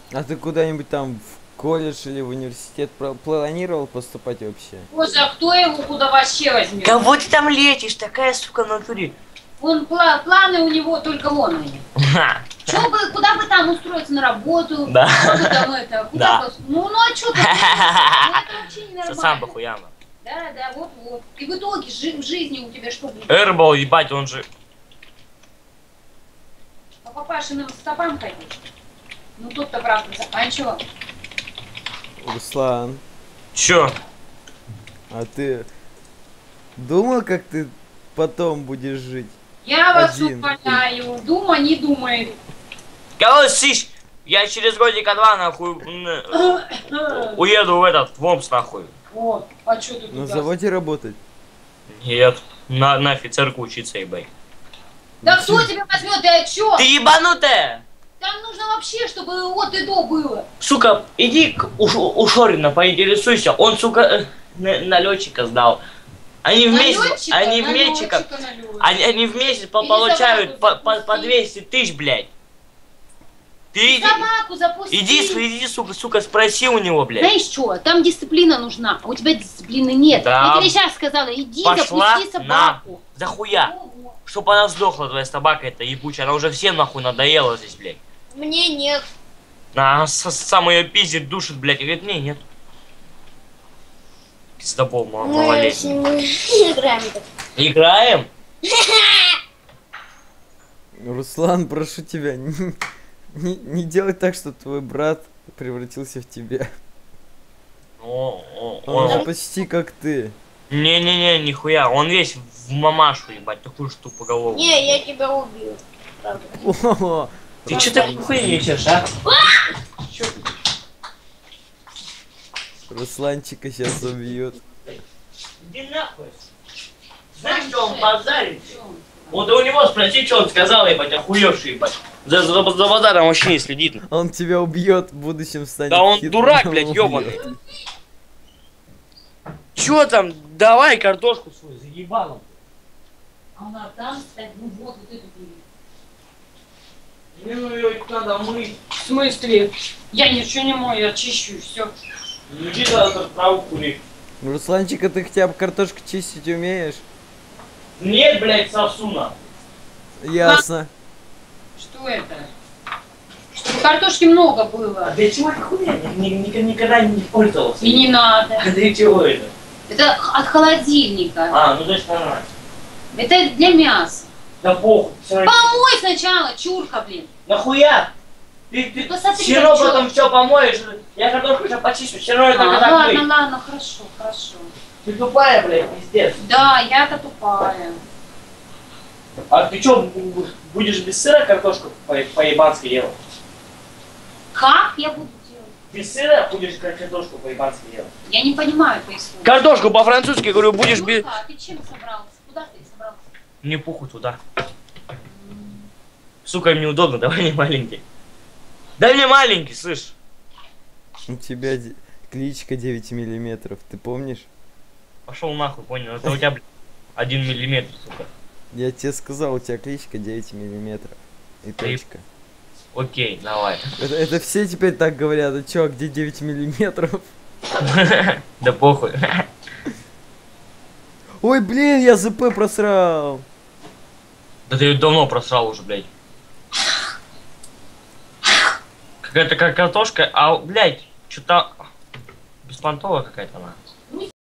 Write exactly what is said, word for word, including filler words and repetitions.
А ты куда-нибудь там в колледж или в университет планировал поступать вообще? Боже, а кто его куда вообще возьмет? Кого ты там лечишь? Такая, сука, в натуре. Он пла планы у него только вон они. Чё бы, куда бы там устроиться на работу? Да. Куда бы там это? Куда Да. бы... Ну, ну а чё ты? Ну это вообще ненормально. Сам похуяно. Да, да, вот, вот. И в итоге жи в жизни у тебя что будет? Эрбал, ебать, он же... По папашиным стопам ходить? Ну тут-то правда заканчивал. Руслан, Чё? а ты думал, как ты потом будешь жить? Я вас Один. умоляю, дума не думает. Кого сишь? Я через годика два, нахуй, м, уеду в этот, в Омск, нахуй. Вот, а чё ты На туда? заводе работать? Нет, на, на офицерку учиться, ебай. Да кто тебя возьмет, ты о чём? Ты ебанутая! Там нужно вообще, чтобы от и до было. Сука, иди к, у, Ш- у Шорина поинтересуйся, он, сука, э, на, на летчика сдал. Они в месяц, Налётчика, они в месяц, налётчика, налётчика. они, они в месяц по- Или получают по, собаку по, по запусти. двести тысяч, блядь. Ты иди, Собаку запусти. иди, сп- иди, сука, сука, спроси у него, блядь. Знаешь что, там дисциплина нужна, а у тебя дисциплины нет. Да. Я тебе сейчас сказала, иди Пошла запусти собаку. за хуя. Ого. Чтоб она сдохла, твоя собака эта ебучая, она уже всем нахуй надоела здесь, блядь. Мне нет. Она с- сам ее пиздит, душит, блядь, и говорит, не, нет. Пиздобол мал- Мы малолетний. с ним играем. так. Играем? Руслан, прошу тебя, не, не, не делай так, чтобы твой брат превратился в тебя. О, о, Он же о. почти как ты. Не-не-не, нихуя, он весь в мамашу, ебать, такую штуку голову. Не, я тебя убью. Правда. О, Ты что так хуй несешь, а? Русланчика сейчас убьют. Иди нахуй. Знаешь, что он базарит? Вот у него спроси, что он сказал, ебать, охуевший, ебать. За, за, за базаром вообще не следит. Он тебя убьет, в будущем станет Да он хитрым, дурак, он блядь, убьет. ёбаный. Чё там? Давай картошку свою, заебал. Она там стоит, ну вот, вот эту бери. Мне ну её надо мыть. В смысле? Я ничего не мою, я чищу, все. Иди надо траву кури. Русланчик, а ты хотя бы картошку чистить умеешь? Нет, блядь, сосуна. Ясно. Что это? Чтобы картошки много было. А для чего это хуйня? Ни- ни- Никогда не пользовался. И не надо. А для чего это? Это от холодильника. А, ну значит нормально. Это для мяса. Да похуй. всё равно. Помой сначала, чурка, блин. Нахуя? Ты, ты Посмотри, все равно чё? потом все помоешь. Я картошку сейчас почищу, все равно А, это как ладно, быть. ладно, хорошо, хорошо. Ты тупая, блядь, пиздец. Да, я-то тупая. А ты что, будешь без сыра картошку по- по-ебански делать? Как я буду делать? Без сыра будешь картошку по-ебански делать? Я не понимаю происходит. Картошку по-французски, говорю, будешь без... Ну-ка, ты чем собрался? Куда ты собрался? Не пуху туда. Сука, им неудобно, давай не маленький. Дай мне маленький, слышь. У тебя де- кличка девять миллиметров, ты помнишь? Пошел нахуй, понял? Это у тебя, блядь, один миллиметр, сука. Я тебе сказал, у тебя кличка девять миллиметров. И точка. Окей, давай. Это, это все теперь так говорят, а чё, где девять миллиметров? Да похуй. Ой, блин, я ЗП просрал. Да ты её давно просрал уже, блядь. Какая-то как картошка, а, блядь, что-то беспонтовая какая-то она. Ну